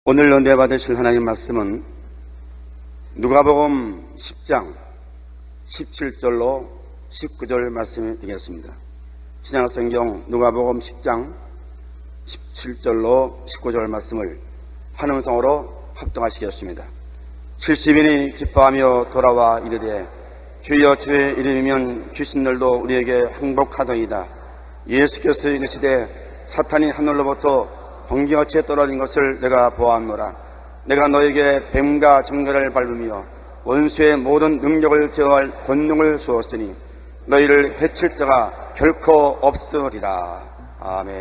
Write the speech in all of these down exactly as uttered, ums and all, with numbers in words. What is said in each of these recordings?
오늘 은혜 받으실 하나님 말씀은 누가복음 십 장 십칠 절로 십구 절 말씀이 되겠습니다. 신약성경 누가복음 십 장 십칠 절로 십구 절 말씀을 한 음성으로 합동하시겠습니다. 칠십 인이 기뻐하며 돌아와 이르되 주여 주의 이름이면 귀신들도 우리에게 항복하더이다. 예수께서 이르시되 사탄이 하늘로부터 번개같이 떨어진 것을 내가 보았노라. 내가 너에게 뱀과 정결을 밟으며 원수의 모든 능력을 제어할 권능을 주었으니 너희를 해칠 자가 결코 없으리라. 아멘.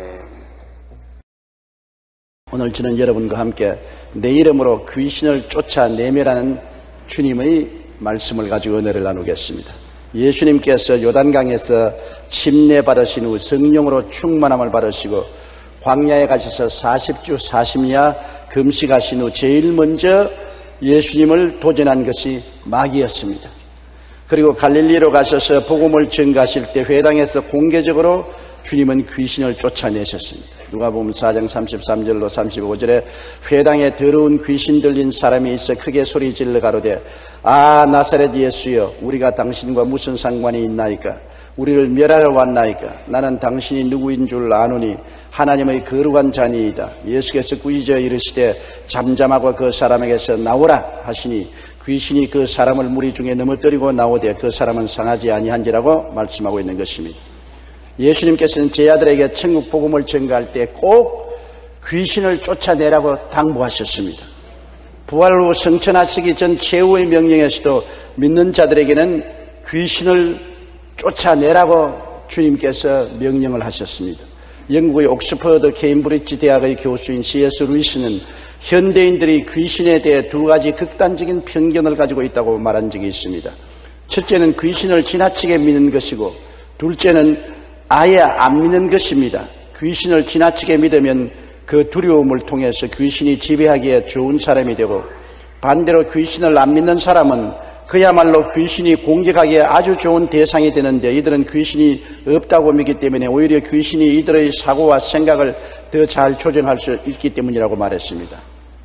오늘 저는 여러분과 함께 내 이름으로 귀신을 쫓아내매라는 주님의 말씀을 가지고 은혜를 나누겠습니다. 예수님께서 요단강에서 침례 받으신 후 성령으로 충만함을 받으시고 광야에 가셔서 사십 주 사십 야 금식하신 후 제일 먼저 예수님을 도전한 것이 마귀였습니다. 그리고 갈릴리로 가셔서 복음을 전가하실 때 회당에서 공개적으로 주님은 귀신을 쫓아내셨습니다. 누가복음 사 장 삼십삼 절로 삼십오 절에 회당에 더러운 귀신 들린 사람이 있어 크게 소리 질러 가로되 아 나사렛 예수여 우리가 당신과 무슨 상관이 있나이까? 우리를 멸하러 왔나이까? 나는 당신이 누구인 줄 아노니 하나님의 거룩한 자니이다. 예수께서 꾸짖어 이르시되 잠잠하고 그 사람에게서 나오라 하시니 귀신이 그 사람을 무리 중에 넘어뜨리고 나오되 그 사람은 상하지 아니한지라고 말씀하고 있는 것입니다. 예수님께서는 제 아들에게 천국 복음을 전가할 때 꼭 귀신을 쫓아내라고 당부하셨습니다. 부활 후 성천하시기 전 최후의 명령에서도 믿는 자들에게는 귀신을 쫓아내라고 주님께서 명령을 하셨습니다. 영국의 옥스퍼드 케임브리지 대학의 교수인 씨 에스 루이스는 현대인들이 귀신에 대해 두 가지 극단적인 편견을 가지고 있다고 말한 적이 있습니다. 첫째는 귀신을 지나치게 믿는 것이고 둘째는 아예 안 믿는 것입니다. 귀신을 지나치게 믿으면 그 두려움을 통해서 귀신이 지배하기에 좋은 사람이 되고 반대로 귀신을 안 믿는 사람은 그야말로 귀신이 공격하기에 아주 좋은 대상이 되는데 이들은 귀신이 없다고 믿기 때문에 오히려 귀신이 이들의 사고와 생각을 더 잘 조정할 수 있기 때문이라고 말했습니다.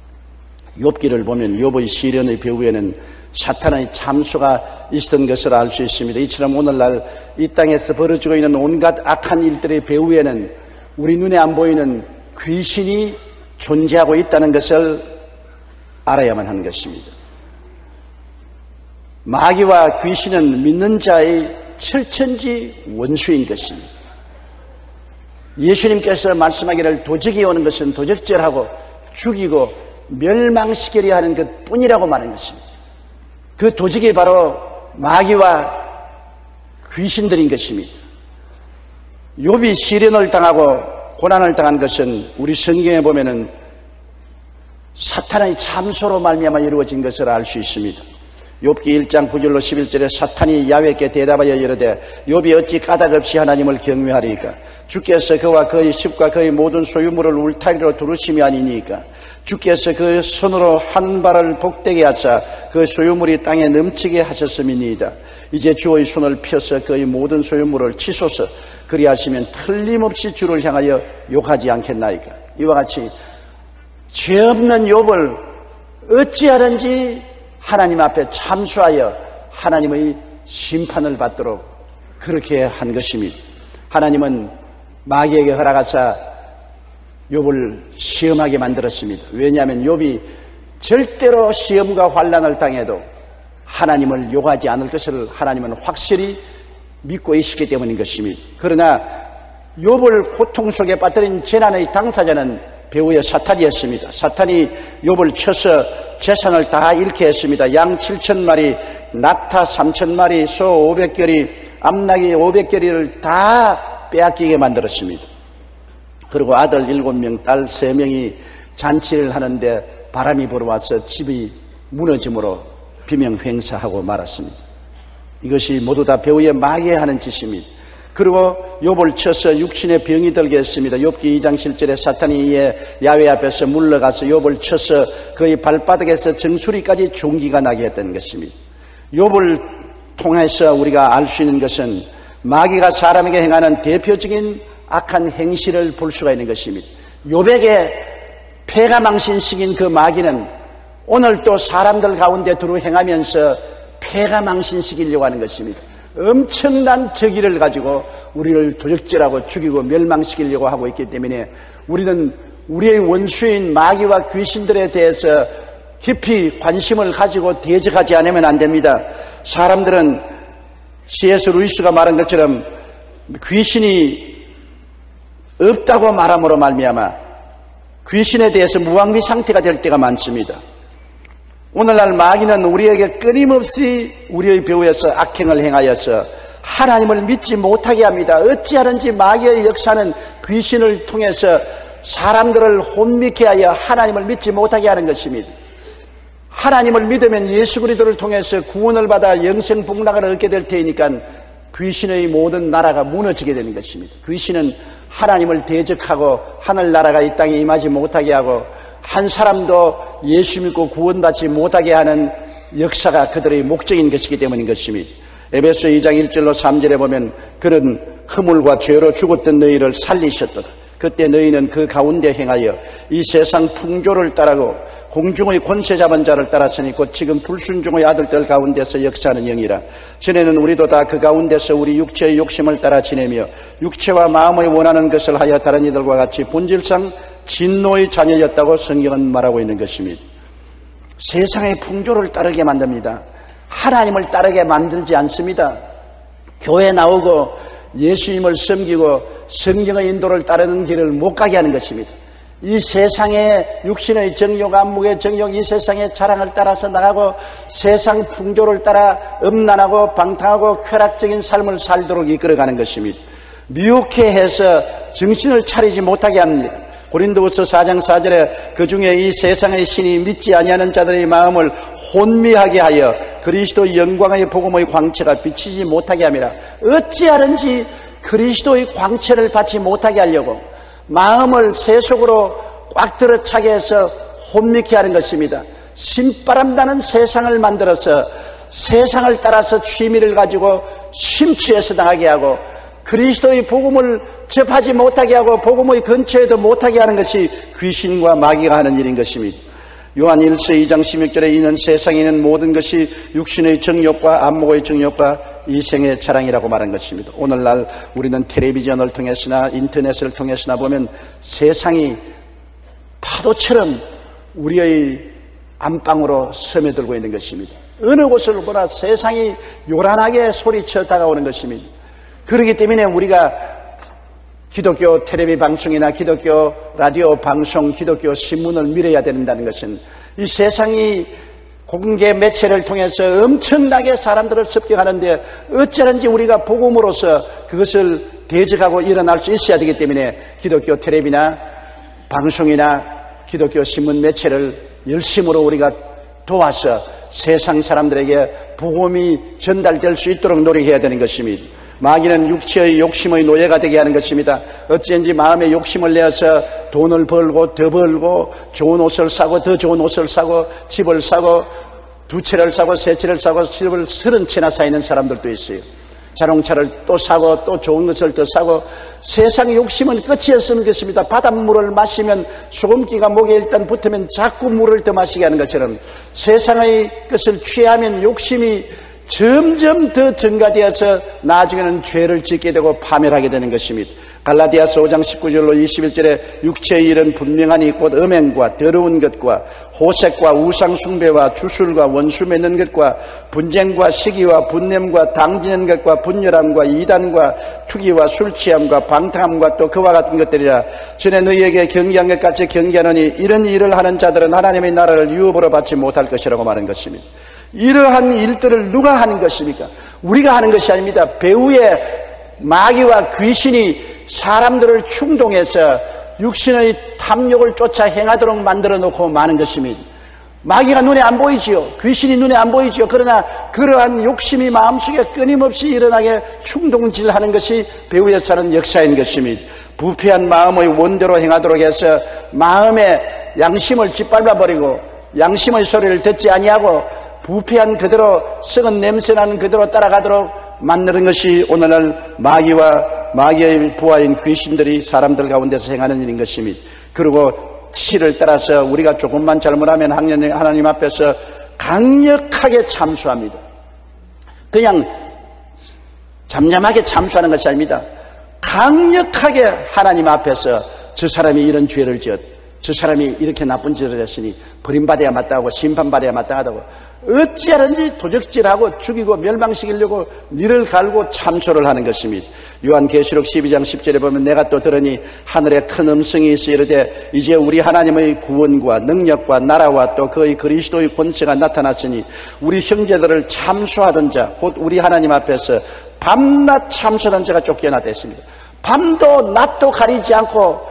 욥기를 보면 욥의 시련의 배후에는 사탄의 참수가 있었던 것을 알 수 있습니다. 이처럼 오늘날 이 땅에서 벌어지고 있는 온갖 악한 일들의 배후에는 우리 눈에 안 보이는 귀신이 존재하고 있다는 것을 알아야만 하는 것입니다. 마귀와 귀신은 믿는 자의 철천지 원수인 것입니다. 예수님께서 말씀하기를 도적이 오는 것은 도적질하고 죽이고 멸망시키려 하는 것뿐이라고 말한 것입니다. 그 도적이 바로 마귀와 귀신들인 것입니다. 욥이 시련을 당하고 고난을 당한 것은 우리 성경에 보면은 사탄의 참소로 말미암아 이루어진 것을 알 수 있습니다. 욥기 일 장 구 절로 십일 절에 사탄이 야훼께 대답하여 이르되 욥이 어찌 까닭없이 하나님을 경외하리이까? 주께서 그와 그의 집과 그의 모든 소유물을 울타리로 두르심이 아니니까? 주께서 그 손으로 한 발을 복되게 하사 그 소유물이 땅에 넘치게 하셨음이니이다. 이제 주의 손을 펴서 그의 모든 소유물을 치소서. 그리하시면 틀림없이 주를 향하여 욕하지 않겠나이까? 이와 같이 죄 없는 욥을 어찌하든지 하나님 앞에 참수하여 하나님의 심판을 받도록 그렇게 한 것입니다. 하나님은 마귀에게 허락하사 욥을 시험하게 만들었습니다. 왜냐하면 욥이 절대로 시험과 환난을 당해도 하나님을 욕하지 않을 것을 하나님은 확실히 믿고 있었기 때문인 것입니다. 그러나 욥을 고통 속에 빠뜨린 재난의 당사자는 배후의 사탄이었습니다. 사탄이 욥을 쳐서 재산을 다 잃게 했습니다. 양 칠천 마리, 낙타 삼천 마리, 소 오백 결이, 암나귀 오백 결이를 다 빼앗기게 만들었습니다. 그리고 아들 일곱 명, 딸 세 명이 잔치를 하는데 바람이 불어와서 집이 무너짐으로 비명횡사하고 말았습니다. 이것이 모두 다 배후의 마귀에 하는 짓입니다. 그리고 욥을 쳐서 육신의 병이 들게 했습니다. 욥기 이 장 칠 절에 사탄이 이에 야훼 앞에서 물러가서 욥을 쳐서 그의 발바닥에서 정수리까지 종기가 나게 했던 것입니다. 욥을 통해서 우리가 알 수 있는 것은 마귀가 사람에게 행하는 대표적인 악한 행실을 볼 수가 있는 것입니다. 욥에게 폐가망신식인 그 마귀는 오늘 또 사람들 가운데 들어 행하면서 폐가망신시키려고 하는 것입니다. 엄청난 적의를 가지고 우리를 도적질하고 죽이고 멸망시키려고 하고 있기 때문에 우리는 우리의 원수인 마귀와 귀신들에 대해서 깊이 관심을 가지고 대적하지 않으면 안 됩니다. 사람들은 씨에스 루이스가 말한 것처럼 귀신이 없다고 말함으로 말미암아 귀신에 대해서 무방비 상태가 될 때가 많습니다. 오늘날 마귀는 우리에게 끊임없이 우리의 배후에서 악행을 행하여서 하나님을 믿지 못하게 합니다. 어찌하든지 마귀의 역사는 귀신을 통해서 사람들을 혼미케 하여 하나님을 믿지 못하게 하는 것입니다. 하나님을 믿으면 예수 그리스도를 통해서 구원을 받아 영생 복락을 얻게 될 테니까 귀신의 모든 나라가 무너지게 되는 것입니다. 귀신은 하나님을 대적하고 하늘나라가 이 땅에 임하지 못하게 하고 한 사람도 예수 믿고 구원받지 못하게 하는 역사가 그들의 목적인 것이기 때문인 것입니다. 에베소 이 장 일 절로 삼 절에 보면 그런 허물과 죄로 죽었던 너희를 살리셨도다. 그때 너희는 그 가운데 행하여 이 세상 풍조를 따르고 공중의 권세 잡은 자를 따랐으니 곧 지금 불순종의 아들들 가운데서 역사하는 영이라. 전에는 우리도 다 그 가운데서 우리 육체의 욕심을 따라 지내며 육체와 마음의 원하는 것을 하여 다른 이들과 같이 본질상 진노의 자녀였다고 성경은 말하고 있는 것입니다. 세상의 풍조를 따르게 만듭니다. 하나님을 따르게 만들지 않습니다. 교회 나오고 예수님을 섬기고 성경의 인도를 따르는 길을 못 가게 하는 것입니다. 이 세상의 육신의 정욕, 안목의 정욕, 이 세상의 자랑을 따라서 나가고 세상 풍조를 따라 음란하고 방탕하고 쾌락적인 삶을 살도록 이끌어가는 것입니다. 미혹해 해서 정신을 차리지 못하게 합니다. 고린도후서 사 장 사 절에 그 중에 이 세상의 신이 믿지 아니하는 자들의 마음을 혼미하게 하여 그리스도의 영광의 복음의 광채가 비치지 못하게 함이라. 어찌하든지 그리스도의 광채를 받지 못하게 하려고 마음을 세속으로 꽉 들어차게 해서 혼미케 하는 것입니다. 신바람 나는 세상을 만들어서 세상을 따라서 취미를 가지고 심취해서 당하게 하고 그리스도의 복음을 접하지 못하게 하고 복음의 근처에도 못하게 하는 것이 귀신과 마귀가 하는 일인 것입니다. 요한 일 서 이 장 십육 절에 이는 세상에 있는 모든 것이 육신의 정욕과 안목의 정욕과 이생의 자랑이라고 말한 것입니다. 오늘날 우리는 텔레비전을 통해서나 인터넷을 통해서나 보면 세상이 파도처럼 우리의 안방으로 스며들고 있는 것입니다. 어느 곳을 보나 세상이 요란하게 소리쳐 다가오는 것입니다. 그렇기 때문에 우리가 기독교 텔레비 방송이나 기독교 라디오 방송, 기독교 신문을 믿어야 된다는 것은 이 세상이 공개 매체를 통해서 엄청나게 사람들을 습격하는데 어쩌든지 우리가 복음으로서 그것을 대적하고 일어날 수 있어야 되기 때문에 기독교 텔레비나 방송이나 기독교 신문 매체를 열심으로 우리가 도와서 세상 사람들에게 복음이 전달될 수 있도록 노력해야 되는 것입니다. 마귀는 육체의 욕심의 노예가 되게 하는 것입니다. 어찌인지 마음의 욕심을 내어서 돈을 벌고 더 벌고 좋은 옷을 사고 더 좋은 옷을 사고 집을 사고 두 채를 사고 세 채를 사고 집을 서른 채나 사 있는 사람들도 있어요. 자동차를 또 사고 또 좋은 것을 더 사고 세상의 욕심은 끝이 없으면 좋겠습니다. 바닷물을 마시면 소금기가 목에 일단 붙으면 자꾸 물을 더 마시게 하는 것처럼 세상의 것을 취하면 욕심이 점점 더 증가되어서 나중에는 죄를 짓게 되고 파멸하게 되는 것입니다. 갈라디아서 오 장 십구 절로 이십일 절에 육체의 일은 분명하니 곧 음행과 더러운 것과 호색과 우상숭배와 주술과 원수 맺는 것과 분쟁과 시기와 분냄과 당지는 것과 분열함과 이단과 투기와 술취함과 방탕함과 또 그와 같은 것들이라. 전에 너희에게 경계한 것 같이 경계하노니 이런 일을 하는 자들은 하나님의 나라를 유업으로 받지 못할 것이라고 말한 것입니다. 이러한 일들을 누가 하는 것입니까? 우리가 하는 것이 아닙니다. 배후에 마귀와 귀신이 사람들을 충동해서 육신의 탐욕을 쫓아 행하도록 만들어 놓고 마는 것입니다. 마귀가 눈에 안 보이지요. 귀신이 눈에 안 보이지요. 그러나 그러한 욕심이 마음속에 끊임없이 일어나게 충동질하는 것이 배후에서 하는 역사인 것입니다. 부패한 마음의 원대로 행하도록 해서 마음의 양심을 짓밟아버리고 양심의 소리를 듣지 아니하고 부패한 그대로 썩은 냄새나는 그대로 따라가도록 만드는 것이 오늘날 마귀와 마귀의 부하인 귀신들이 사람들 가운데서 행하는 일인 것입니다. 그리고 티를 따라서 우리가 조금만 잘못하면 하나님 앞에서 강력하게 참수합니다. 그냥 잠잠하게 참수하는 것이 아닙니다. 강력하게 하나님 앞에서 저 사람이 이런 죄를 지었, 저 사람이 이렇게 나쁜 짓을 했으니 버림받아야 마땅하고 심판받아야 마땅하다고 어찌하든지 도적질하고 죽이고 멸망시키려고 니를 갈고 참소를 하는 것입니다. 요한계시록 십이 장 십 절에 보면 내가 또 들으니 하늘에 큰 음성이 있어 이르되 이제 우리 하나님의 구원과 능력과 나라와 또 그의 그리스도의 권세가 나타났으니 우리 형제들을 참소하던 자 곧 우리 하나님 앞에서 밤낮 참소하던 자가 쫓겨나다 했습니다. 밤도 낮도 가리지 않고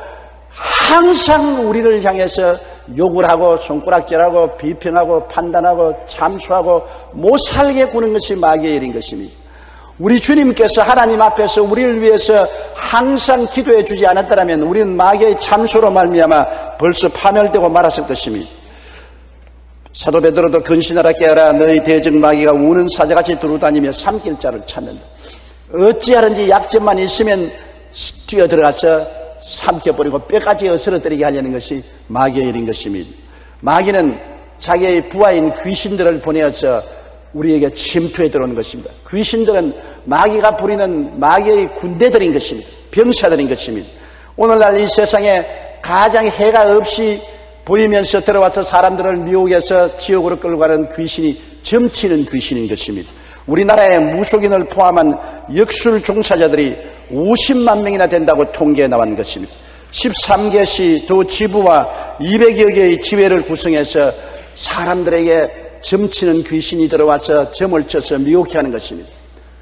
항상 우리를 향해서 욕을 하고 손가락질하고 비평하고 판단하고 참수하고 못살게 구는 것이 마귀의 일인 것입니다. 우리 주님께서 하나님 앞에서 우리를 위해서 항상 기도해 주지 않았다면 우리는 마귀의 참소로 말미암아 벌써 파멸되고 말았을 것입니다. 사도 베드로도 근신하라 깨어라 너희 대적 마귀가 우는 사자같이 두루다니며 삼킬 자를 찾는다. 어찌하든지 약점만 있으면 뛰어들어가서 삼켜버리고 뼈까지 어스러뜨리게 하려는 것이 마귀의 일인 것입니다. 마귀는 자기의 부하인 귀신들을 보내어서 우리에게 침투해 들어오는 것입니다. 귀신들은 마귀가 부리는 마귀의 군대들인 것입니다. 병사들인 것입니다. 오늘날 이 세상에 가장 해가 없이 보이면서 들어와서 사람들을 미혹해서 지옥으로 끌고 가는 귀신이 점치는 귀신인 것입니다. 우리나라의 무속인을 포함한 역술 종사자들이 오십만 명이나 된다고 통계에 나온 것입니다. 십삼 개시 도 지부와 이백여 개의 지회를 구성해서 사람들에게 점치는 귀신이 들어와서 점을 쳐서 미혹해 하는 것입니다.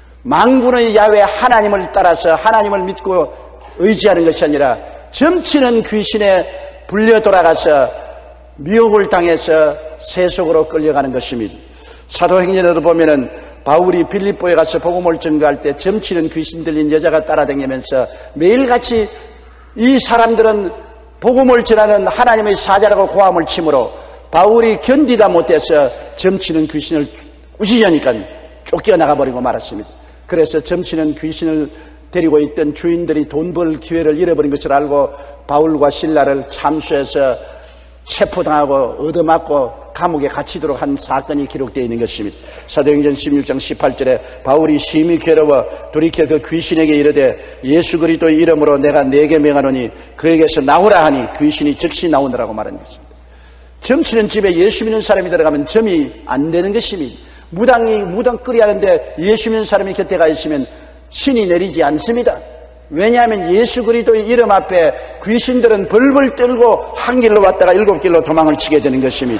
만군의 야훼 하나님을 따라서 하나님을 믿고 의지하는 것이 아니라 점치는 귀신에 불려 돌아가서 미혹을 당해서 세속으로 끌려가는 것입니다. 사도행전에도 보면은 바울이 빌립보에 가서 복음을 전가할 때 점치는 귀신 들린 여자가 따라다니면서 매일같이 이 사람들은 복음을 전하는 하나님의 사자라고 고함을 치므로 바울이 견디다 못해서 점치는 귀신을 꾸짖으니까 쫓겨나가 버리고 말았습니다. 그래서 점치는 귀신을 데리고 있던 주인들이 돈 벌 기회를 잃어버린 것을 알고 바울과 실라를 참수해서 체포당하고 얻어맞고 감옥에 갇히도록 한 사건이 기록되어 있는 것입니다. 사도행전 십육 장 십팔 절에 바울이 심히 괴로워 돌이켜 그 귀신에게 이르되 예수 그리스도의 이름으로 내가 네게 명하노니 그에게서 나오라 하니 귀신이 즉시 나오느라고 말한 것입니다. 점치는 집에 예수 믿는 사람이 들어가면 점이 안 되는 것입니다. 무당이 무당 끓이 하는데 예수 믿는 사람이 곁에 가 있으면 신이 내리지 않습니다. 왜냐하면 예수 그리스도의 이름 앞에 귀신들은 벌벌 떨고 한 길로 왔다가 일곱 길로 도망을 치게 되는 것입니다.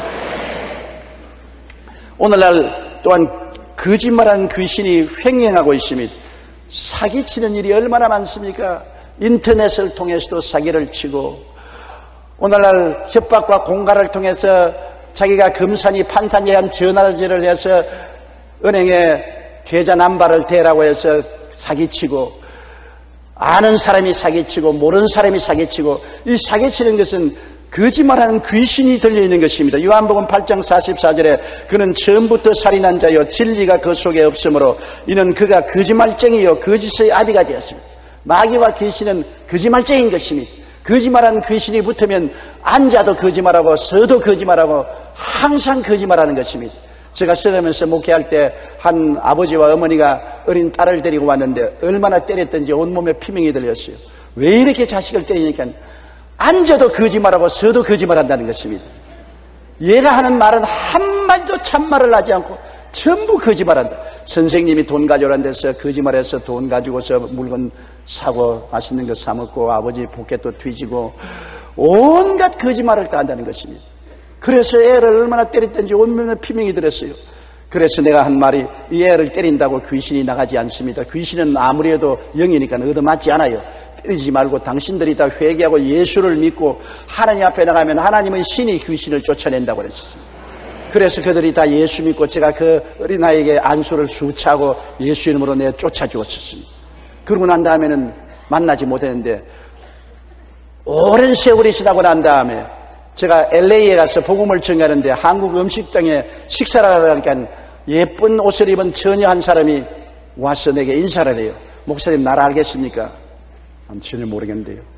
오늘날 또한 거짓말하는 귀신이 횡행하고 있습니다. 사기치는 일이 얼마나 많습니까? 인터넷을 통해서도 사기를 치고 오늘날 협박과 공갈을 통해서 자기가 검사니 판사니 한 전화질을 해서 은행에 계좌 남발을 대라고 해서 사기치고 아는 사람이 사기치고 모르는 사람이 사기치고 이 사기치는 것은 거짓말하는 귀신이 들려있는 것입니다. 요한복음 팔 장 사십사 절에 그는 처음부터 살인한 자요 진리가 그 속에 없으므로 이는 그가 거짓말쟁이요 거짓의 아비가 되었습니다. 마귀와 귀신은 거짓말쟁이인 것입니다. 거짓말하는 귀신이 붙으면 앉아도 거짓말하고 서도 거짓말하고 항상 거짓말하는 것입니다. 제가 쓰러면서 목회할 때 한 아버지와 어머니가 어린 딸을 데리고 왔는데 얼마나 때렸던지 온몸에 피멍이 들렸어요. 왜 이렇게 자식을 때리니까 앉아도 거짓말하고 서도 거짓말한다는 것입니다. 얘가 하는 말은 한마디도 참말을 하지 않고 전부 거짓말한다. 선생님이 돈 가져오라는 데서 거짓말해서 돈 가지고서 물건 사고 맛있는 거 사 먹고 아버지 포켓도 뒤지고 온갖 거짓말을 다 한다는 것입니다. 그래서 애를 얼마나 때렸던지 온몸에 피멍이 들었어요. 그래서 내가 한 말이 이 애를 때린다고 귀신이 나가지 않습니다. 귀신은 아무리 해도 영이니까 얻어맞지 않아요. 때리지 말고 당신들이 다 회개하고 예수를 믿고 하나님 앞에 나가면 하나님의 신이 귀신을 쫓아낸다고 그랬습니다. 그래서 그들이 다 예수 믿고 제가 그 어린아이에게 안수를 수차고 예수 이름으로 내가 쫓아주었습니다. 그러고 난 다음에는 만나지 못했는데 오랜 세월이 지나고 난 다음에 제가 엘에이에 가서 복음을 전하는데 한국 음식당에 식사를 하려니까 예쁜 옷을 입은 처녀 한 사람이 와서 내게 인사를 해요. 목사님 나를 알겠습니까? 전혀 모르겠는데요.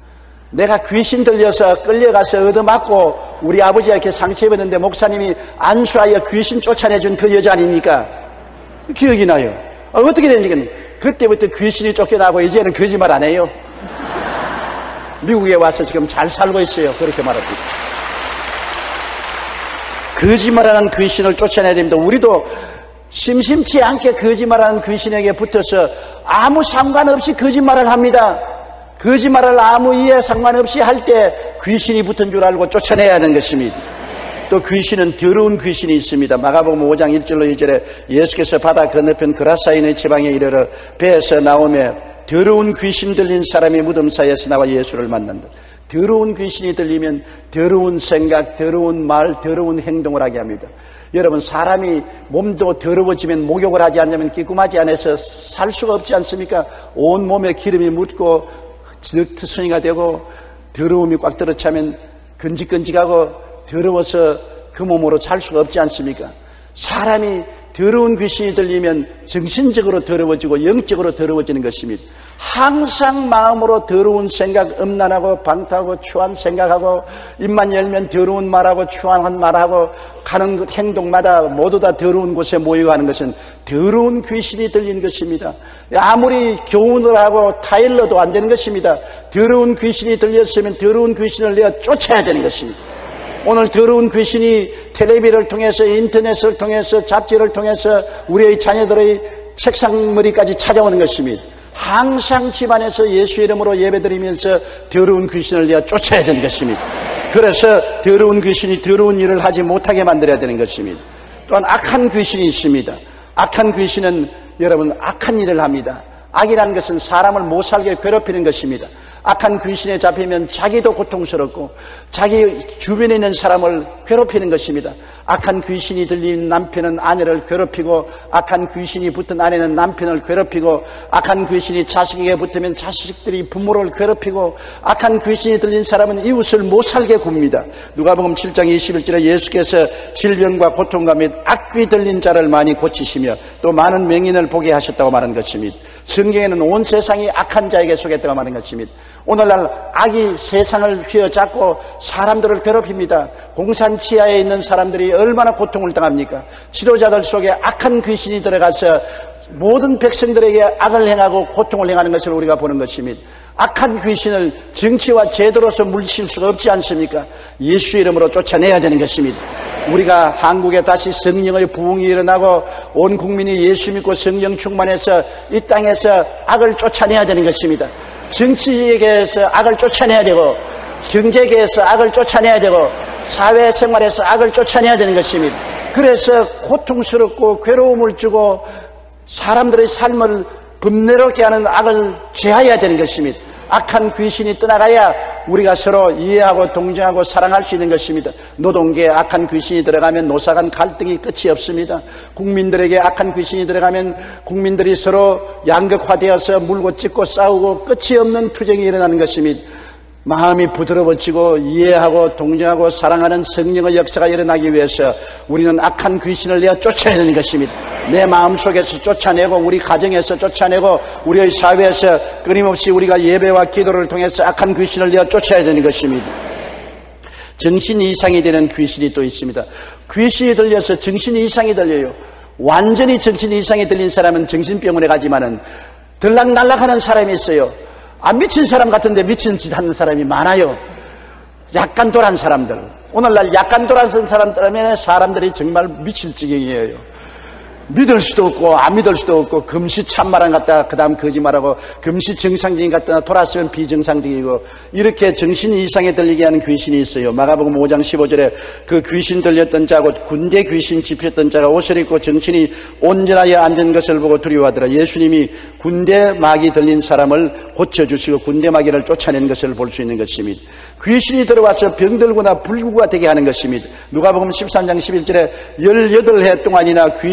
내가 귀신 들려서 끌려가서 얻어맞고 우리 아버지가 이렇게 상처 입었는데 목사님이 안수하여 귀신 쫓아내준 그 여자 아닙니까? 기억이 나요. 어, 어떻게 된지. 그때부터 귀신이 쫓겨나고 이제는 거짓말 안 해요. 미국에 와서 지금 잘 살고 있어요. 그렇게 말합니다. 거짓말하는 귀신을 쫓아내야 됩니다. 우리도 심심치 않게 거짓말하는 귀신에게 붙어서 아무 상관없이 거짓말을 합니다. 거짓말을 아무 이해 상관없이 할 때 귀신이 붙은 줄 알고 쫓아내야 하는 것입니다. 또 귀신은 더러운 귀신이 있습니다. 마가복음 오 장 일 절로 이 절에 예수께서 바다 건너편 그라사인의 지방에 이르러 배에서 나오며 더러운 귀신 들린 사람이 무덤 사이에서 나와 예수를 만난다. 더러운 귀신이 들리면 더러운 생각, 더러운 말, 더러운 행동을 하게 합니다. 여러분, 사람이 몸도 더러워지면 목욕을 하지 않으면 기kum하지 않아서 살 수가 없지 않습니까? 온 몸에 기름이 묻고 질투성이가 되고 더러움이 꽉 들어차면 건직건직하고 더러워서 그 몸으로 살 수가 없지 않습니까? 사람이 더러운 귀신이 들리면 정신적으로 더러워지고 영적으로 더러워지는 것입니다. 항상 마음으로 더러운 생각, 음란하고 방탕하고 추한 생각하고 입만 열면 더러운 말하고 추한 말하고 가는 것 행동마다 모두 다 더러운 곳에 모여가는 것은 더러운 귀신이 들리는 것입니다. 아무리 교훈을 하고 타일러도 안 되는 것입니다. 더러운 귀신이 들렸으면 더러운 귀신을 내가 쫓아야 되는 것입니다. 오늘 더러운 귀신이 텔레비를 통해서 인터넷을 통해서 잡지를 통해서 우리의 자녀들의 책상머리까지 찾아오는 것입니다. 항상 집안에서 예수 이름으로 예배드리면서 더러운 귀신을 내가 쫓아야 되는 것입니다. 그래서 더러운 귀신이 더러운 일을 하지 못하게 만들어야 되는 것입니다. 또한 악한 귀신이 있습니다. 악한 귀신은 여러분 악한 일을 합니다. 악이라는 것은 사람을 못 살게 괴롭히는 것입니다. 악한 귀신에 잡히면 자기도 고통스럽고 자기 주변에 있는 사람을 괴롭히는 것입니다. 악한 귀신이 들린 남편은 아내를 괴롭히고 악한 귀신이 붙은 아내는 남편을 괴롭히고 악한 귀신이 자식에게 붙으면 자식들이 부모를 괴롭히고 악한 귀신이 들린 사람은 이웃을 못 살게 굽니다. 누가복음 칠 장 이십일 절에 예수께서 질병과 고통과 및 악귀 들린 자를 많이 고치시며 또 많은 맹인을 보게 하셨다고 말한 것입니다. 성경에는 온 세상이 악한 자에게 속했다고 말한 것입니다. 오늘날 악이 세상을 휘어잡고 사람들을 괴롭힙니다. 공산 치하에 있는 사람들이 얼마나 고통을 당합니까? 지도자들 속에 악한 귀신이 들어가서 모든 백성들에게 악을 행하고 고통을 행하는 것을 우리가 보는 것입니다. 악한 귀신을 정치와 제도로서 물리칠 수가 없지 않습니까? 예수 이름으로 쫓아내야 되는 것입니다. 우리가 한국에 다시 성령의 부흥이 일어나고 온 국민이 예수 믿고 성령 충만해서 이 땅에서 악을 쫓아내야 되는 것입니다. 정치계에서 악을 쫓아내야 되고 경제계에서 악을 쫓아내야 되고 사회생활에서 악을 쫓아내야 되는 것입니다. 그래서 고통스럽고 괴로움을 주고 사람들의 삶을 범례롭게 하는 악을 제하여야 되는 것입니다. 악한 귀신이 떠나가야 우리가 서로 이해하고 동정하고 사랑할 수 있는 것입니다. 노동계에 악한 귀신이 들어가면 노사 간 갈등이 끝이 없습니다. 국민들에게 악한 귀신이 들어가면 국민들이 서로 양극화되어서 물고 찢고 싸우고 끝이 없는 투쟁이 일어나는 것입니다. 마음이 부드러워지고 이해하고 동정하고 사랑하는 성령의 역사가 일어나기 위해서 우리는 악한 귀신을 내어 쫓아야 되는 것입니다. 내 마음속에서 쫓아내고 우리 가정에서 쫓아내고 우리의 사회에서 끊임없이 우리가 예배와 기도를 통해서 악한 귀신을 내어 쫓아야 되는 것입니다. 정신 이상이 되는 귀신이 또 있습니다. 귀신이 들려서 정신 이상이 들려요. 완전히 정신 이상이 들린 사람은 정신병원에 가지만은 들락날락하는 사람이 있어요. 안 미친 사람 같은데 미친 짓 하는 사람이 많아요. 약간 돌아온 사람들. 오늘날 약간 돌아온 사람 때문에 사람들이 정말 미칠 지경이에요. 믿을 수도 없고 안 믿을 수도 없고 금시 참말한 같다 그 다음 거짓말하고 금시 정상적인 같다 돌아서면 비정상적이고 이렇게 정신 이상에 들리게 하는 귀신이 있어요. 마가복음 오 장 십오 절에 그 귀신 들렸던 자고 군대 귀신 집혔던 자가 옷을 입고 정신이 온전하여 앉은 것을 보고 두려워하더라. 예수님이 군대 마귀 들린 사람을 고쳐주시고 군대 마귀를 쫓아낸 것을 볼 수 있는 것입니다. 귀신이 들어와서 병들거나 불구가 되게 하는 것입니다. 누가복음 십삼 장 십일 절에 열여덟 해 동안이나 귀신 들린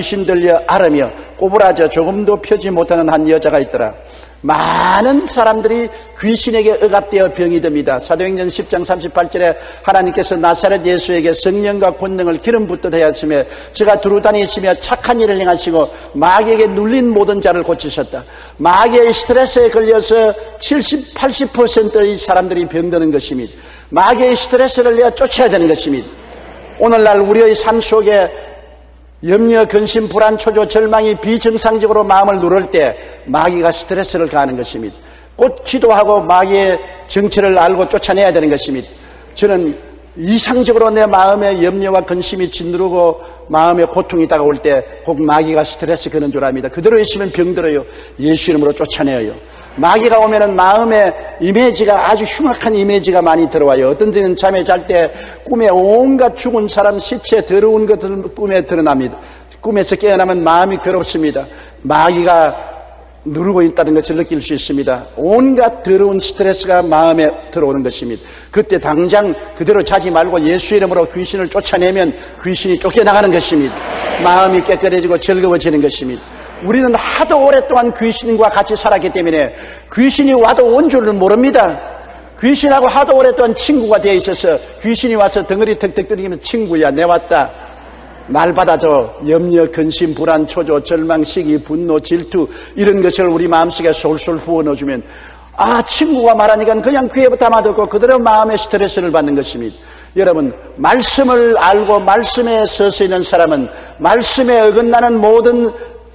걸려 앓으며 꼬부라져 조금도 펴지 못하는 한 여자가 있더라. 많은 사람들이 귀신에게 억압되어 병이 듭니다. 사도행전 십 장 삼십팔 절에 하나님께서 나사렛 예수에게 성령과 권능을 기름 붓듯 하였으며 저가 두루 다니시며 착한 일을 행하시고 마귀에게 눌린 모든 자를 고치셨다. 마귀의 스트레스에 걸려서 칠십, 팔십 퍼센트의 사람들이 병드는 것입니다. 마귀의 스트레스를 내가 쫓아야 되는 것입니다. 오늘날 우리의 삶 속에 염려, 근심, 불안, 초조, 절망이 비정상적으로 마음을 누를 때 마귀가 스트레스를 가하는 것입니다. 곧 기도하고 마귀의 정체를 알고 쫓아내야 되는 것입니다. 저는 이상적으로 내 마음에 염려와 근심이 짓누르고 마음에 고통이 다가올 때 꼭 마귀가 스트레스 거는 줄 압니다. 그대로 있으면 병들어요. 예수 이름으로 쫓아내요. 마귀가 오면은 마음에 이미지가 아주 흉악한 이미지가 많이 들어와요. 어떤 때는 잠에 잘 때 꿈에 온갖 죽은 사람 시체 더러운 것들 꿈에 드러납니다. 꿈에서 깨어나면 마음이 괴롭습니다. 마귀가 누르고 있다는 것을 느낄 수 있습니다. 온갖 더러운 스트레스가 마음에 들어오는 것입니다. 그때 당장 그대로 자지 말고 예수 이름으로 귀신을 쫓아내면 귀신이 쫓겨나가는 것입니다. 마음이 깨끗해지고 즐거워지는 것입니다. 우리는 하도 오랫동안 귀신과 같이 살았기 때문에 귀신이 와도 온 줄은 모릅니다. 귀신하고 하도 오랫동안 친구가 되어 있어서 귀신이 와서 덩어리 턱턱 때리면서 친구야 내 왔다. 날 받아줘. 염려, 근심, 불안, 초조, 절망, 시기, 분노, 질투 이런 것을 우리 마음속에 솔솔 부어넣어주면 아 친구가 말하니까 그냥 귀에 담아두고 그대로 마음의 스트레스를 받는 것입니다. 여러분 말씀을 알고 말씀에 서서 있는 사람은 말씀에 어긋나는 모든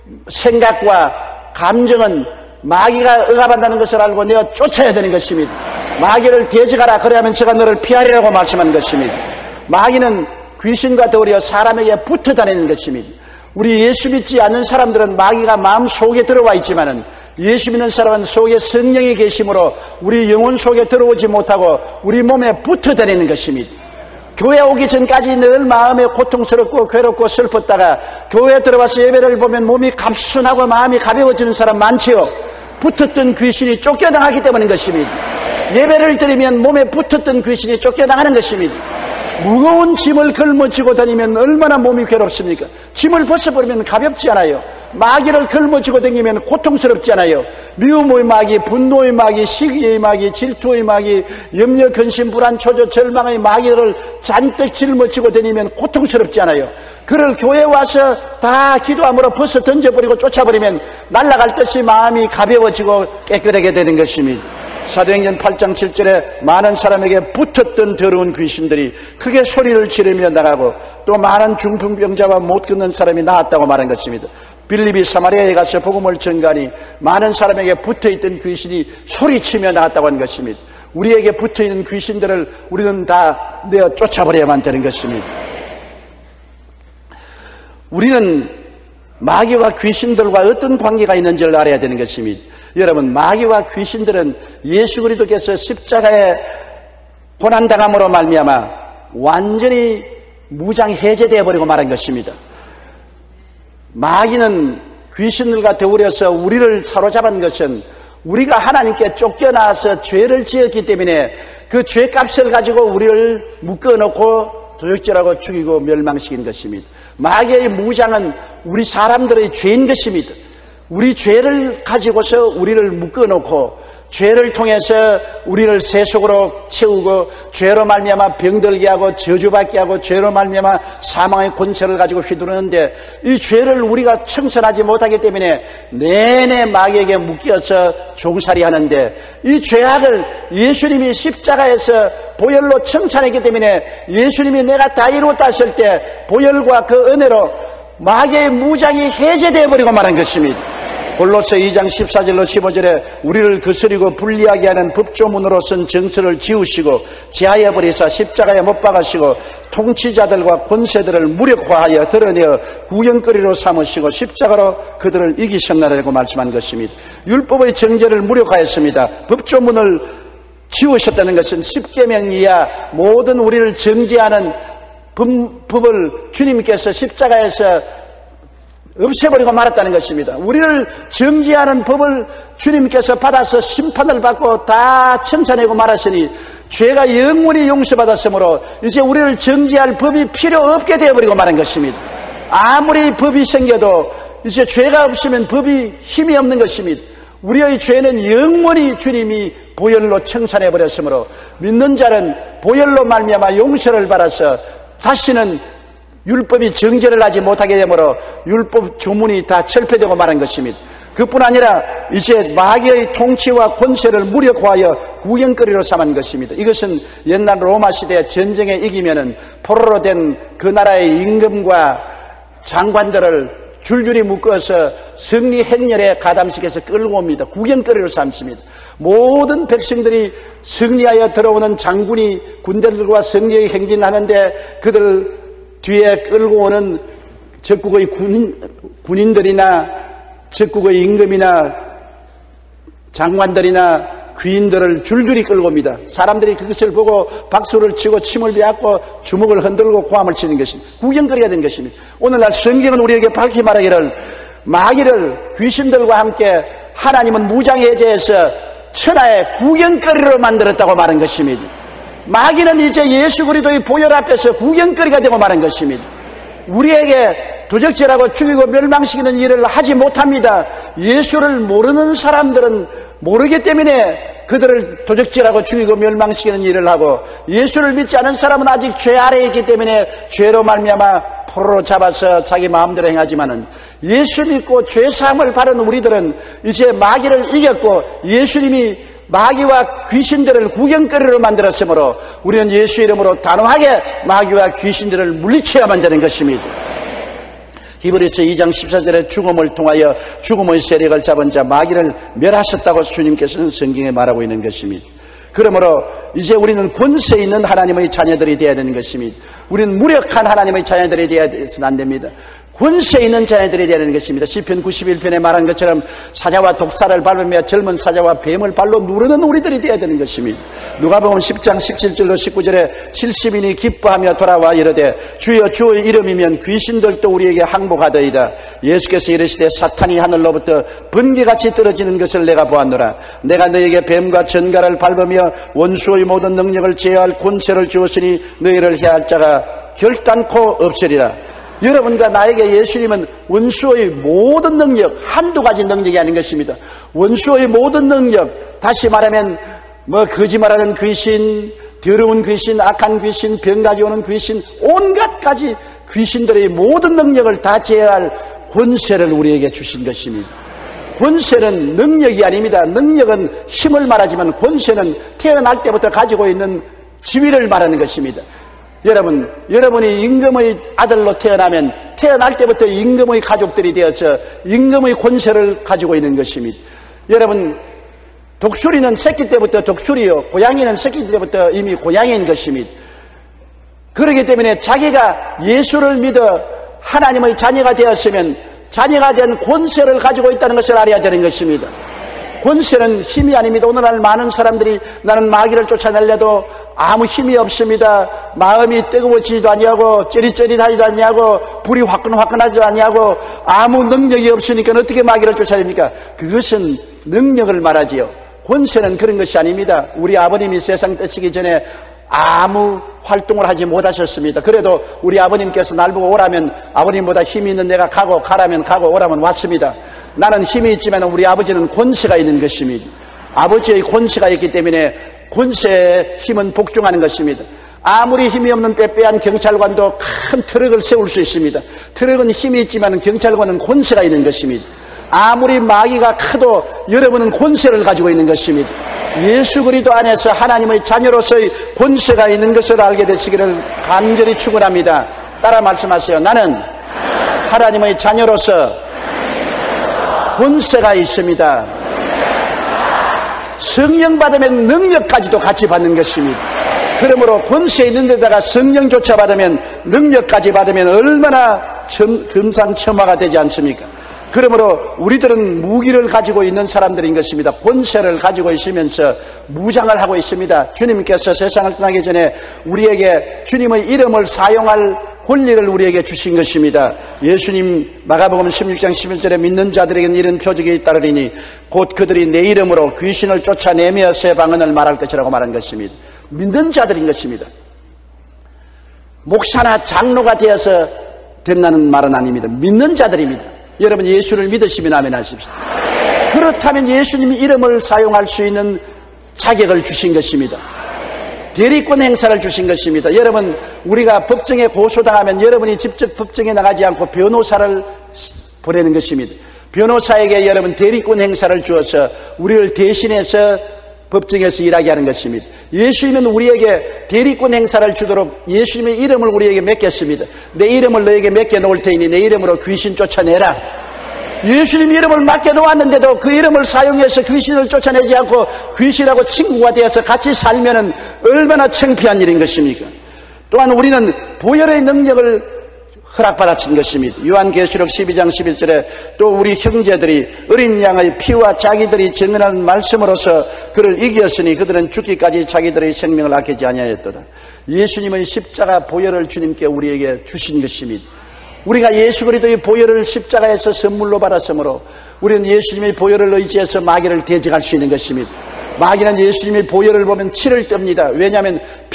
생각과 감정은 마귀가 억압한다는 것을 알고 내가 쫓아야 되는 것입니다. 마귀를 대적하라 그래야만 제가 너를 피하리라고 말씀하는 것입니다. 마귀는 귀신과 더불어 사람에게 붙어 다니는 것입니다. 우리 예수 믿지 않는 사람들은 마귀가 마음 속에 들어와 있지만은 예수 믿는 사람은 속에 성령이 계심으로 우리 영혼 속에 들어오지 못하고 우리 몸에 붙어 다니는 것입니다. 교회 오기 전까지 늘 마음에 고통스럽고 괴롭고 슬펐다가 교회에 들어와서 예배를 보면 몸이 갑순하고 마음이 가벼워지는 사람 많지요. 붙었던 귀신이 쫓겨나가기 때문인 것입니다. 예배를 드리면 몸에 붙었던 귀신이 쫓겨나가는 것입니다. 무거운 짐을 걸머쥐고 다니면 얼마나 몸이 괴롭습니까? 짐을 벗어버리면 가볍지 않아요. 마귀를 걸머쥐고 다니면 고통스럽지 않아요. 미움의 마귀, 분노의 마귀, 시기의 마귀, 질투의 마귀, 염려, 근심, 불안, 초조, 절망의 마귀를 잔뜩 짊어지고 다니면 고통스럽지 않아요. 그를 교회에 와서 다 기도함으로 벗어 던져버리고 쫓아버리면 날아갈 듯이 마음이 가벼워지고 깨끗하게 되는 것입니다. 사도행전 팔 장 칠 절에 많은 사람에게 붙었던 더러운 귀신들이 크게 소리를 지르며 나가고 또 많은 중풍병자와 못 걷는 사람이 나았다고 말한 것입니다. 빌립이 사마리아에 가서 복음을 전가하니 많은 사람에게 붙어있던 귀신이 소리치며 나갔다고 하는 것입니다. 우리에게 붙어있는 귀신들을 우리는 다 내어 쫓아버려야만 되는 것입니다. 우리는 마귀와 귀신들과 어떤 관계가 있는지를 알아야 되는 것입니다. 여러분 마귀와 귀신들은 예수 그리스도께서 십자가에 고난당함으로 말미암아 완전히 무장 해제되어 버리고 말한 것입니다. 마귀는 귀신들과 더불어서 우리를 사로잡은 것은 우리가 하나님께 쫓겨나서 죄를 지었기 때문에 그 죄값을 가지고 우리를 묶어놓고 도적질하고 죽이고 멸망시킨 것입니다. 마귀의 무장은 우리 사람들의 죄인 것입니다. 우리 죄를 가지고서 우리를 묶어놓고 죄를 통해서 우리를 세속으로 채우고 죄로 말미암아 병들게 하고 저주받게 하고 죄로 말미암아 사망의 권세를 가지고 휘두르는데 이 죄를 우리가 청산하지 못하기 때문에 내내 마귀에게 묶여서 종살이 하는데 이 죄악을 예수님이 십자가에서 보혈로 청산했기 때문에 예수님이 내가 다 이루었다 하실 때 보혈과 그 은혜로 마귀의 무장이 해제되어 버리고 말한 것입니다. 골로새 이 장 십사 절로 십오 절에 우리를 거스리고 불리하게 하는 법조문으로선 정서를 지우시고 제하여 버리사 십자가에 못 박으시고 통치자들과 권세들을 무력화하여 드러내어 구경거리로 삼으시고 십자가로 그들을 이기셨나라고 말씀한 것입니다. 율법의 정죄를 무력화했습니다. 법조문을 지우셨다는 것은 십계명 이하 모든 우리를 정죄하는 법을 주님께서 십자가에서 없애버리고 말았다는 것입니다. 우리를 정죄하는 법을 주님께서 받아서 심판을 받고 다 청산하고 말하시니 죄가 영원히 용서받았으므로 이제 우리를 정죄할 법이 필요 없게 되어버리고 말한 것입니다. 아무리 법이 생겨도 이제 죄가 없으면 법이 힘이 없는 것입니다. 우리의 죄는 영원히 주님이 보혈로 청산해 버렸으므로 믿는 자는 보혈로 말미암아 용서를 받아서 다시는 율법이 정죄를 하지 못하게 되므로 율법 주문이 다 철폐되고 말한 것입니다. 그뿐 아니라 이제 마귀의 통치와 권세를 무력화하여 구경거리로 삼은 것입니다. 이것은 옛날 로마 시대 전쟁에 이기면은 포로로 된 그 나라의 임금과 장관들을 줄줄이 묶어서 승리 행렬에 가담식해서 끌고 옵니다. 구경거리로 삼습니다. 모든 백성들이 승리하여 들어오는 장군이 군대들과 승리의 행진하는데 그들 뒤에 끌고 오는 적국의 군인, 군인들이나 적국의 임금이나 장관들이나 귀인들을 줄줄이 끌고 옵니다. 사람들이 그것을 보고 박수를 치고 침을 뱉고 주먹을 흔들고 고함을 치는 것입니다. 구경거리가 된 것입니다. 오늘날 성경은 우리에게 밝히 말하기를 마귀를 귀신들과 함께 하나님은 무장해제해서 천하의 구경거리로 만들었다고 말한 것입니다. 마귀는 이제 예수 그리스도의 보혈 앞에서 구경거리가 되고 말한 것입니다. 우리에게 도적질하고 죽이고 멸망시키는 일을 하지 못합니다. 예수를 모르는 사람들은 모르기 때문에 그들을 도적질하고 죽이고 멸망시키는 일을 하고, 예수를 믿지 않은 사람은 아직 죄 아래에 있기 때문에 죄로 말미암아 포로로 잡아서 자기 마음대로 행하지만은, 예수 믿고 죄사함을 받은 우리들은 이제 마귀를 이겼고 예수님이 마귀와 귀신들을 구경거리로 만들었으므로 우리는 예수 이름으로 단호하게 마귀와 귀신들을 물리쳐야만 되는 것입니다. 히브리서 이 장 십사 절에 죽음을 통하여 죽음의 세력을 잡은 자 마귀를 멸하셨다고 주님께서는 성경에 말하고 있는 것입니다. 그러므로 이제 우리는 권세 있는 하나님의 자녀들이 되어야 되는 것입니다. 우리는 무력한 하나님의 자녀들이 되어서는 안 됩니다. 권세 있는 자녀들이 되어야 되는 것입니다. 시편 구십일 편에 말한 것처럼 사자와 독사를 밟으며 젊은 사자와 뱀을 발로 누르는 우리들이 되어야 되는 것입니다. 누가복음 십 장 십칠 절로 십구 절에 칠십 인이 기뻐하며 돌아와 이르되 주여 주의 이름이면 귀신들도 우리에게 항복하더이다. 예수께서 이르시되 사탄이 하늘로부터 번개같이 떨어지는 것을 내가 보았노라. 내가 너에게 뱀과 전갈을 밟으며 원수의 모든 능력을 제어할 권세를 주었으니 너희를 해할 자가 결단코 없으리라. 여러분과 나에게 예수님은 원수의 모든 능력, 한두 가지 능력이 아닌 것입니다. 원수의 모든 능력, 다시 말하면 뭐 거짓말하는 귀신, 더러운 귀신, 악한 귀신, 병 가져오는 귀신, 온갖 가지 귀신들의 모든 능력을 다 제어할 권세를 우리에게 주신 것입니다. 권세는 능력이 아닙니다. 능력은 힘을 말하지만 권세는 태어날 때부터 가지고 있는 지위를 말하는 것입니다. 여러분, 여러분이 임금의 아들로 태어나면 태어날 때부터 임금의 가족들이 되어서 임금의 권세를 가지고 있는 것입니다. 여러분, 독수리는 새끼 때부터 독수리요, 고양이는 새끼 때부터 이미 고양이인 것입니다. 그렇기 때문에 자기가 예수를 믿어 하나님의 자녀가 되었으면 자녀가 된 권세를 가지고 있다는 것을 알아야 되는 것입니다. 권세는 힘이 아닙니다. 오늘날 많은 사람들이 나는 마귀를 쫓아내려도 아무 힘이 없습니다. 마음이 뜨거워지지도 아니하고 쩌릿쩌릿하지도 아니하고 불이 화끈화끈하지도 아니하고 아무 능력이 없으니까 어떻게 마귀를 쫓아냅니까? 그것은 능력을 말하지요. 권세는 그런 것이 아닙니다. 우리 아버님이 세상 떠시기 전에 아무 활동을 하지 못하셨습니다. 그래도 우리 아버님께서 날 보고 오라면 아버님보다 힘이 있는 내가 가고 가라면 가고 오라면 왔습니다. 나는 힘이 있지만 우리 아버지는 권세가 있는 것입니다. 아버지의 권세가 있기 때문에 권세의 힘은 복종하는 것입니다. 아무리 힘이 없는 빼빼한 경찰관도 큰 트럭을 세울 수 있습니다. 트럭은 힘이 있지만 경찰관은 권세가 있는 것입니다. 아무리 마귀가 커도 여러분은 권세를 가지고 있는 것입니다. 예수 그리스도 안에서 하나님의 자녀로서의 권세가 있는 것을 알게 되시기를 간절히 축원합니다. 따라 말씀하세요. 나는 하나님의 자녀로서 권세가 있습니다. 성령 받으면 능력까지도 같이 받는 것입니다. 그러므로 권세 있는 데다가 성령조차 받으면 능력까지 받으면 얼마나 금상첨화가 되지 않습니까? 그러므로 우리들은 무기를 가지고 있는 사람들인 것입니다. 권세를 가지고 있으면서 무장을 하고 있습니다. 주님께서 세상을 떠나기 전에 우리에게 주님의 이름을 사용할 권리를 우리에게 주신 것입니다. 예수님 마가복음 십육 장 십일 절에 믿는 자들에게는 이런 표적이 따르리니 곧 그들이 내 이름으로 귀신을 쫓아내며 새 방언을 말할 것이라고 말한 것입니다. 믿는 자들인 것입니다. 목사나 장로가 되어서 된다는 말은 아닙니다. 믿는 자들입니다. 여러분 예수를 믿으시면 아멘 하십시오. 그렇다면 예수님 이름을 사용할 수 있는 자격을 주신 것입니다. 대리권 행사를 주신 것입니다. 여러분 우리가 법정에 고소당하면 여러분이 직접 법정에 나가지 않고 변호사를 보내는 것입니다. 변호사에게 여러분 대리권 행사를 주어서 우리를 대신해서 법정에서 일하게 하는 것입니다. 예수님은 우리에게 대리권 행사를 주도록 예수님의 이름을 우리에게 맡겼습니다. 내 이름을 너에게 맡겨놓을 테니 내 이름으로 귀신 쫓아내라. 예수님 이름을 맡겨놓았는데도 그 이름을 사용해서 귀신을 쫓아내지 않고 귀신하고 친구가 되어서 같이 살면은 얼마나 창피한 일인 것입니까? 또한 우리는 보혈의 능력을 허락받았은 것입니다. 요한계시록 십이 장 십일 절에 또 우리 형제들이 어린 양의 피와 자기들이 증언한 말씀으로서 그를 이겼으니 그들은 죽기까지 자기들의 생명을 아끼지 아니하였도다. 예수님은 십자가 보혈을 주님께 우리에게 주신 것입니다. 우리가 예수 그리스도의 보혈을 십자가에서 선물로 받았으므로 우리는 예수님의 보혈을 의지해서 마귀를 대적할 수 있는 것입니다. 마귀는 예수님의 보혈을 보면 치를 떱니다. 왜냐하면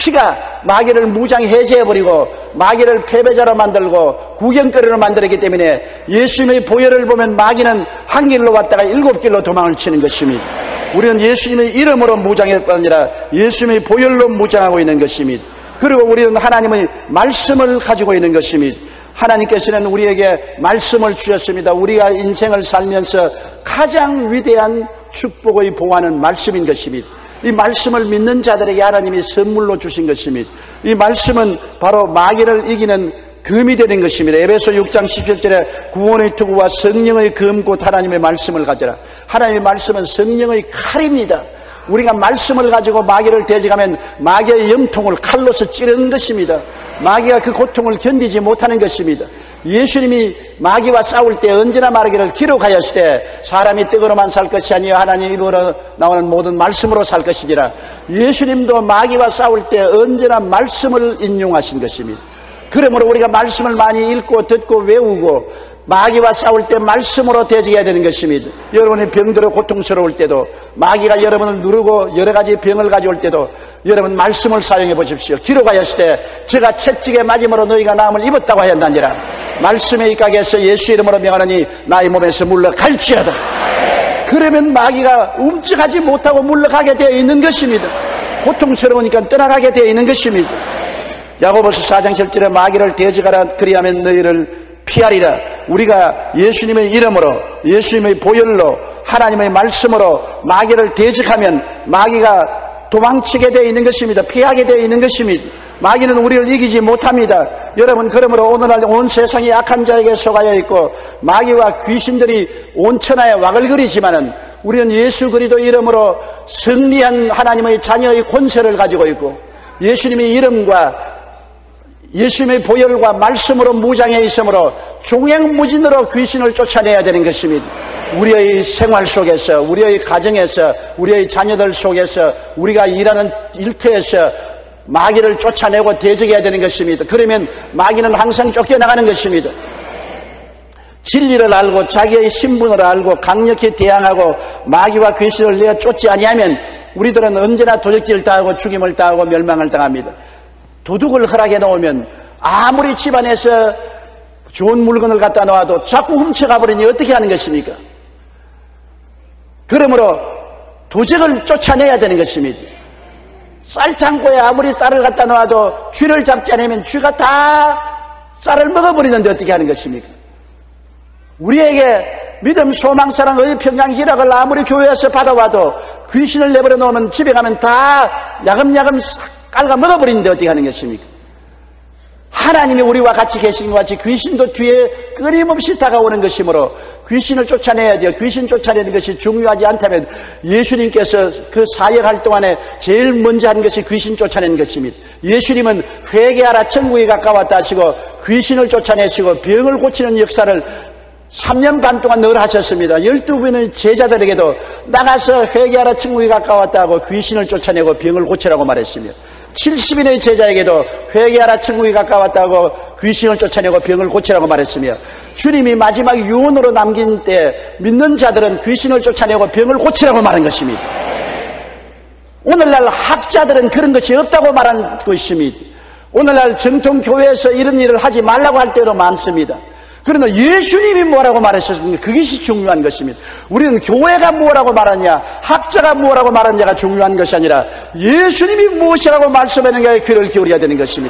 피가 마귀를 무장해제해버리고 마귀를 패배자로 만들고 구경거리로 만들었기 때문에 예수님의 보혈을 보면 마귀는 한 길로 왔다가 일곱 길로 도망을 치는 것입니다. 우리는 예수님의 이름으로 무장할 뿐 아니라 예수님의 보혈로 무장하고 있는 것입니다. 그리고 우리는 하나님의 말씀을 가지고 있는 것입니다. 하나님께서는 우리에게 말씀을 주셨습니다. 우리가 인생을 살면서 가장 위대한 축복의 보화는 말씀인 것입니다. 이 말씀을 믿는 자들에게 하나님이 선물로 주신 것입니다. 이 말씀은 바로 마귀를 이기는 금이 되는 것입니다. 에베소 육 장 십칠 절에 구원의 투구와 성령의 검 곧 하나님의 말씀을 가져라. 하나님의 말씀은 성령의 칼입니다. 우리가 말씀을 가지고 마귀를 대적하면 마귀의 염통을 칼로서 찌르는 것입니다. 마귀가 그 고통을 견디지 못하는 것입니다. 예수님이 마귀와 싸울 때 언제나 말하기를 기록하였으되 사람이 떡으로만 살 것이 아니요 하나님 입으로 나오는 모든 말씀으로 살 것이니라. 예수님도 마귀와 싸울 때 언제나 말씀을 인용하신 것입니다. 그러므로 우리가 말씀을 많이 읽고 듣고 외우고 마귀와 싸울 때 말씀으로 대적해야 되는 것입니다. 여러분이 병들어 고통스러울 때도 마귀가 여러분을 누르고 여러 가지 병을 가져올 때도 여러분 말씀을 사용해 보십시오. 기록하였을 때 제가 채찍에 맞음으로 너희가 나음을 입었다고 하였나니라. 말씀에 입각해서 예수 이름으로 명하노니 나의 몸에서 물러갈지어다. 그러면 마귀가 움직하지 못하고 물러가게 되어 있는 것입니다. 고통스러우니까 떠나가게 되어 있는 것입니다. 야고보서 사 장 칠 절에 마귀를 대적하라 그리하면 너희를 피하리라. 우리가 예수님의 이름으로 예수님의 보혈로 하나님의 말씀으로 마귀를 대적하면 마귀가 도망치게 되어 있는 것입니다. 피하게 되어 있는 것입니다. 마귀는 우리를 이기지 못합니다. 여러분 그러므로 오늘날 온 세상이 악한 자에게 속하여 있고 마귀와 귀신들이 온 천하에 와글거리지만은 우리는 예수 그리스도 이름으로 승리한 하나님의 자녀의 권세를 가지고 있고 예수님의 이름과 예수님의 보혈과 말씀으로 무장해 있으므로 종횡무진으로 귀신을 쫓아내야 되는 것입니다. 우리의 생활 속에서 우리의 가정에서 우리의 자녀들 속에서 우리가 일하는 일터에서 마귀를 쫓아내고 대적해야 되는 것입니다. 그러면 마귀는 항상 쫓겨나가는 것입니다. 진리를 알고 자기의 신분을 알고 강력히 대항하고 마귀와 귀신을 내어 쫓지 아니하면 우리들은 언제나 도적질을 당하고 죽임을 당하고 멸망을 당합니다. 도둑을 허락해 놓으면 아무리 집안에서 좋은 물건을 갖다 놓아도 자꾸 훔쳐가 버리니 어떻게 하는 것입니까? 그러므로 도적을 쫓아내야 되는 것입니다. 쌀창고에 아무리 쌀을 갖다 놓아도 쥐를 잡지 않으면 쥐가 다 쌀을 먹어버리는데 어떻게 하는 것입니까? 우리에게 믿음, 소망, 사랑, 의, 평강, 희락을 아무리 교회에서 받아와도 귀신을 내버려 놓으면 집에 가면 다 야금야금 깔아 먹어버리는데 어떻게 하는 것입니까? 하나님이 우리와 같이 계신 것 같이 귀신도 뒤에 끊임없이 다가오는 것이므로 귀신을 쫓아내야 돼요. 귀신 쫓아내는 것이 중요하지 않다면 예수님께서 그 사역할 동안에 제일 먼저 하는 것이 귀신 쫓아내는 것입니다. 예수님은 회개하라 천국이 가까웠다 하시고 귀신을 쫓아내시고 병을 고치는 역사를 삼 년 반 동안 늘 하셨습니다. 열두 분의 제자들에게도 나가서 회개하라 천국이 가까웠다 하고 귀신을 쫓아내고 병을 고치라고 말했으며 칠십 인의 제자에게도 회개하라 천국이 가까웠다 하고 귀신을 쫓아내고 병을 고치라고 말했으며 주님이 마지막 유언으로 남긴 때 믿는 자들은 귀신을 쫓아내고 병을 고치라고 말한 것입니다. 오늘날 학자들은 그런 것이 없다고 말한 것입니다. 오늘날 정통 교회에서 이런 일을 하지 말라고 할 때도 많습니다. 그러나 예수님이 뭐라고 말하셨습니까? 그것이 중요한 것입니다. 우리는 교회가 뭐라고 말하냐, 학자가 뭐라고 말하냐가 중요한 것이 아니라 예수님이 무엇이라고 말씀하는가에 귀를 기울여야 되는 것입니다.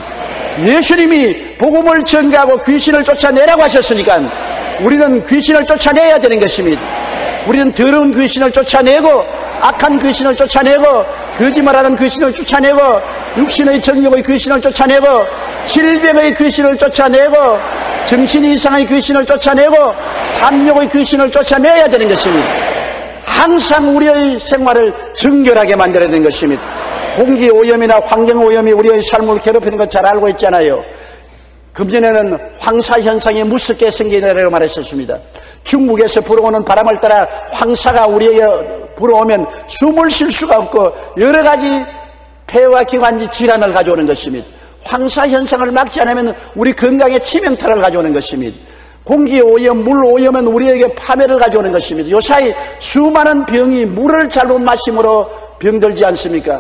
예수님이 복음을 전가하고 귀신을 쫓아내라고 하셨으니까 우리는 귀신을 쫓아내야 되는 것입니다. 우리는 더러운 귀신을 쫓아내고 악한 귀신을 쫓아내고 거짓말하는 귀신을 쫓아내고 육신의 정욕의 귀신을 쫓아내고 질병의 귀신을 쫓아내고 정신 이상의 귀신을 쫓아내고 탐욕의 귀신을 쫓아내야 되는 것입니다. 항상 우리의 생활을 정결하게 만들어야 되는 것입니다. 공기 오염이나 환경 오염이 우리의 삶을 괴롭히는 것 잘 알고 있잖아요. 금년에는 황사 현상이 무섭게 생기라고 말했었습니다. 중국에서 불어오는 바람을 따라 황사가 우리에게 불어오면 숨을 쉴 수가 없고 여러 가지 폐와 기관지 질환을 가져오는 것입니다. 황사 현상을 막지 않으면 우리 건강에 치명타를 가져오는 것입니다. 공기 오염, 물 오염은 우리에게 파멸을 가져오는 것입니다. 요사이 수많은 병이 물을 잘못 마심으로 병들지 않습니까?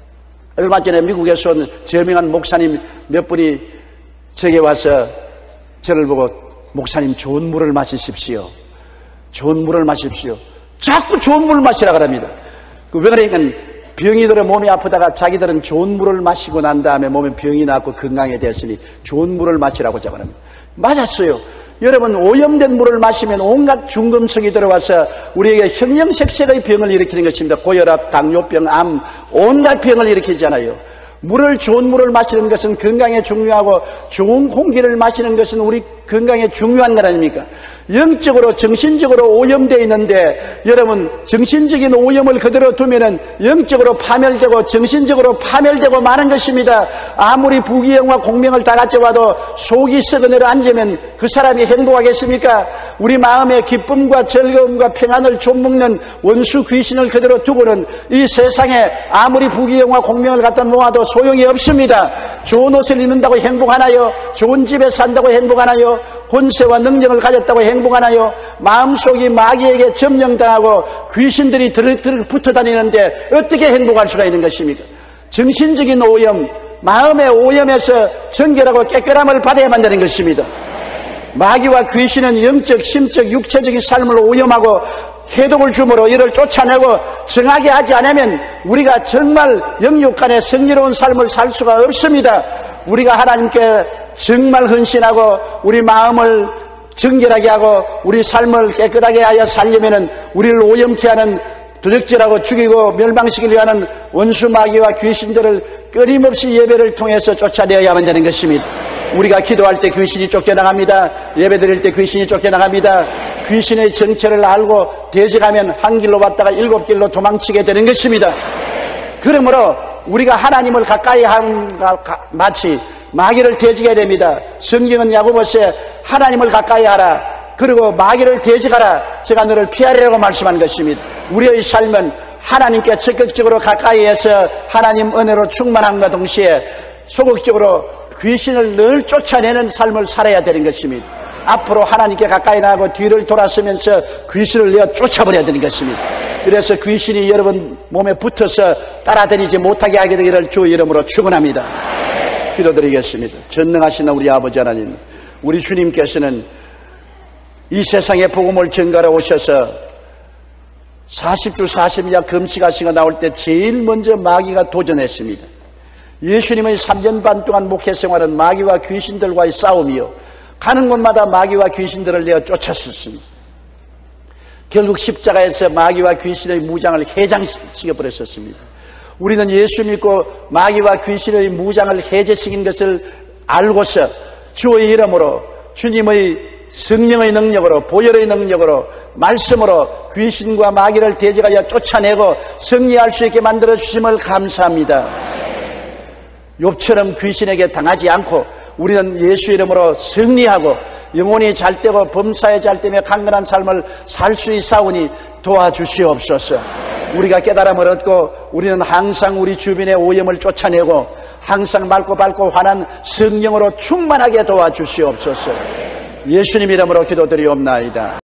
얼마 전에 미국에서 온 저명한 목사님 몇 분이 제게 와서 저를 보고 목사님 좋은 물을 마시십시오. 좋은 물을 마십시오. 자꾸 좋은 물을 마시라 그럽니다. 왜 그러니까 병이 들어 몸이 아프다가 자기들은 좋은 물을 마시고 난 다음에 몸에 병이 났고 건강에 됐으니 좋은 물을 마시라고 자그럽니다. 맞았어요. 여러분 오염된 물을 마시면 온갖 중금속이 들어와서 우리에게 형형색색의 병을 일으키는 것입니다. 고혈압, 당뇨병, 암 온갖 병을 일으키잖아요. 물을 좋은 물을 마시는 것은 건강에 중요하고 좋은 공기를 마시는 것은 우리 건강에 중요한 것 아닙니까? 영적으로 정신적으로 오염되어 있는데 여러분 정신적인 오염을 그대로 두면은 영적으로 파멸되고 정신적으로 파멸되고 마는 것입니다. 아무리 부귀영화 공명을 다 가져와도 속이 썩어내려 앉으면 그 사람이 행복하겠습니까? 우리 마음에 기쁨과 즐거움과 평안을 좀먹는 원수 귀신을 그대로 두고는 이 세상에 아무리 부귀영화 공명을 갖다 모아도 소용이 없습니다. 좋은 옷을 입는다고 행복하나요? 좋은 집에 산다고 행복하나요? 권세와 능력을 가졌다고 행복하나요? 마음속이 마귀에게 점령당하고 귀신들이 들을 붙어 다니는데 어떻게 행복할 수가 있는 것입니까? 정신적인 오염, 마음의 오염에서 정결하고 깨끗함을 받아야만 되는 것입니다. 마귀와 귀신은 영적, 심적, 육체적인 삶을 오염하고 해독을 주므로 이를 쫓아내고 정하게 하지 않으면 우리가 정말 영육간에 성리로운 삶을 살 수가 없습니다. 우리가 하나님께 정말 헌신하고 우리 마음을 정결하게 하고 우리 삶을 깨끗하게 하여 살려면 우리를 오염케 하는 도적질하고 죽이고 멸망시키려 하는 원수 마귀와 귀신들을 끊임없이 예배를 통해서 쫓아내야만 되는 것입니다. 우리가 기도할 때 귀신이 쫓겨나갑니다. 예배드릴 때 귀신이 쫓겨나갑니다. 귀신의 정체를 알고 대적하면 한 길로 왔다가 일곱 길로 도망치게 되는 것입니다. 그러므로 우리가 하나님을 가까이 함과 마치 마귀를 대적해야 됩니다. 성경은 야고보서에 하나님을 가까이 하라. 그리고 마귀를 대적하라. 제가 너를 피하리라고 말씀한 것입니다. 우리의 삶은 하나님께 적극적으로 가까이해서 하나님 은혜로 충만함과 동시에 소극적으로 귀신을 늘 쫓아내는 삶을 살아야 되는 것입니다. 앞으로 하나님께 가까이 나가고 뒤를 돌아서면서 귀신을 내어 쫓아버려야 되는 것입니다. 그래서 귀신이 여러분 몸에 붙어서 따라다니지 못하게 하게 되기를 주 이름으로 축원합니다. 기도드리겠습니다. 전능하신 우리 아버지 하나님, 우리 주님께서는 이 세상에 복음을 전가하러 오셔서 사십 주 사십 야 금식하시고 나올 때 제일 먼저 마귀가 도전했습니다. 예수님의 삼 년 반 동안 목회 생활은 마귀와 귀신들과의 싸움이요, 가는 곳마다 마귀와 귀신들을 내어 쫓았었습니다. 결국 십자가에서 마귀와 귀신의 무장을 해장시켜버렸었습니다. 우리는 예수 믿고 마귀와 귀신의 무장을 해제시킨 것을 알고서 주의 이름으로 주님의 성령의 능력으로 보혈의 능력으로 말씀으로 귀신과 마귀를 대적하여 쫓아내고 승리할 수 있게 만들어 주심을 감사합니다. 욥처럼 귀신에게 당하지 않고 우리는 예수 이름으로 승리하고 영혼이 잘되고 범사에 잘되며 강건한 삶을 살 수 있사오니 도와주시옵소서. 우리가 깨달음을 얻고 우리는 항상 우리 주변의 오염을 쫓아내고 항상 맑고 밝고 환한 성령으로 충만하게 도와주시옵소서. 예수님 이름으로 기도드리옵나이다.